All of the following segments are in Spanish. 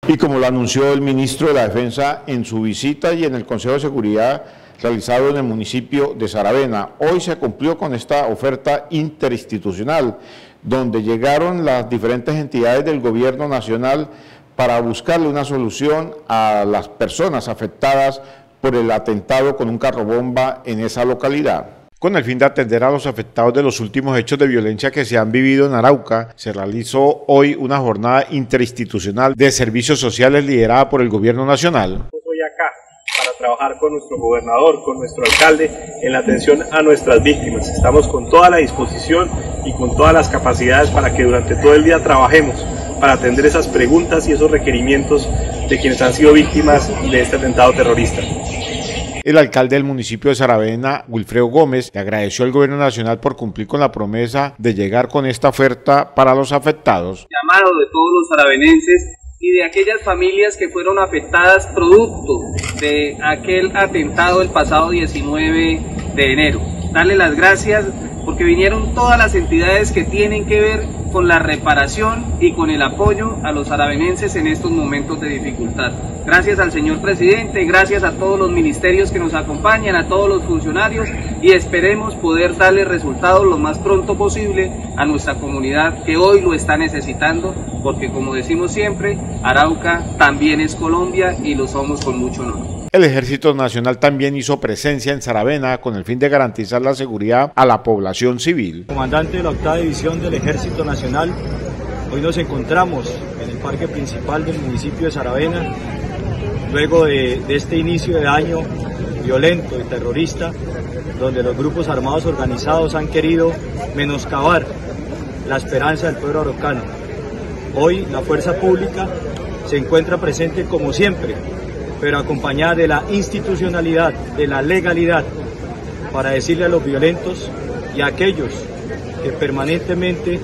Y como lo anunció el ministro de la Defensa en su visita y en el Consejo de Seguridad realizado en el municipio de Saravena, hoy se cumplió con esta oferta interinstitucional, donde llegaron las diferentes entidades del gobierno nacional para buscarle una solución a las personas afectadas por el atentado con un carro bomba en esa localidad. Con el fin de atender a los afectados de los últimos hechos de violencia que se han vivido en Arauca, se realizó hoy una jornada interinstitucional de servicios sociales liderada por el gobierno nacional. Estoy acá para trabajar con nuestro gobernador, con nuestro alcalde, en la atención a nuestras víctimas. Estamos con toda la disposición y con todas las capacidades para que durante todo el día trabajemos para atender esas preguntas y esos requerimientos de quienes han sido víctimas de este atentado terrorista. El alcalde del municipio de Saravena, Wilfredo Gómez, le agradeció al gobierno nacional por cumplir con la promesa de llegar con esta oferta para los afectados. Llamado de todos los saravenenses y de aquellas familias que fueron afectadas producto de aquel atentado el pasado 19 de enero. Darle las gracias porque vinieron todas las entidades que tienen que ver con la reparación y con el apoyo a los saravenenses en estos momentos de dificultad. Gracias al señor presidente, gracias a todos los ministerios que nos acompañan, a todos los funcionarios, y esperemos poder darle resultados lo más pronto posible a nuestra comunidad que hoy lo está necesitando, porque como decimos siempre, Arauca también es Colombia y lo somos con mucho honor. El Ejército Nacional también hizo presencia en Saravena con el fin de garantizar la seguridad a la población civil. Comandante de la 8ª División del Ejército Nacional, hoy nos encontramos en el parque principal del municipio de Saravena, luego de este inicio de año violento y terrorista, donde los grupos armados organizados han querido menoscabar la esperanza del pueblo araucano. Hoy la fuerza pública se encuentra presente como siempre, pero acompañada de la institucionalidad, de la legalidad, para decirle a los violentos y a aquellos que permanentemente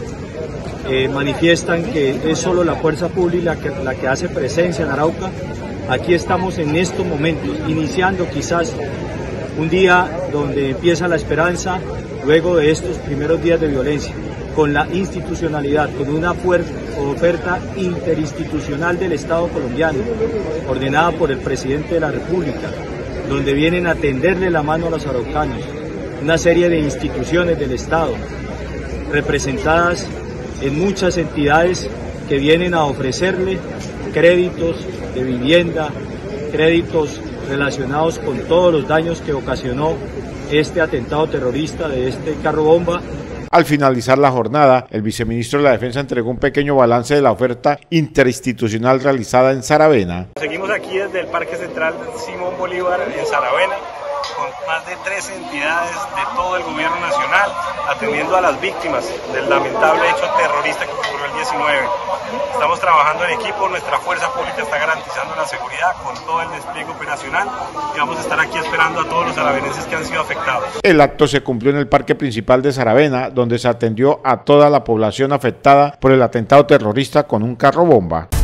manifiestan que es solo la fuerza pública la que hace presencia en Arauca. Aquí estamos en estos momentos, iniciando quizás un día donde empieza la esperanza, luego de estos primeros días de violencia, con la institucionalidad, con una oferta interinstitucional del Estado colombiano, ordenada por el presidente de la República, donde vienen a tenderle la mano a los araucanos, una serie de instituciones del Estado, representadas en muchas entidades que vienen a ofrecerle créditos de vivienda, créditos relacionados con todos los daños que ocasionó este atentado terrorista de este carro bomba. Al finalizar la jornada, el viceministro de la Defensa entregó un pequeño balance de la oferta interinstitucional realizada en Saravena. Seguimos aquí desde el Parque Central Simón Bolívar en Saravena, con más de 13 entidades de todo el gobierno nacional, atendiendo a las víctimas del lamentable hecho terrorista que ocurrió el 19. Estamos trabajando en equipo, nuestra fuerza pública está garantizando la seguridad con todo el despliegue operacional y vamos a estar aquí esperando a todos los saravenenses que han sido afectados. El acto se cumplió en el parque principal de Saravena, donde se atendió a toda la población afectada por el atentado terrorista con un carro bomba.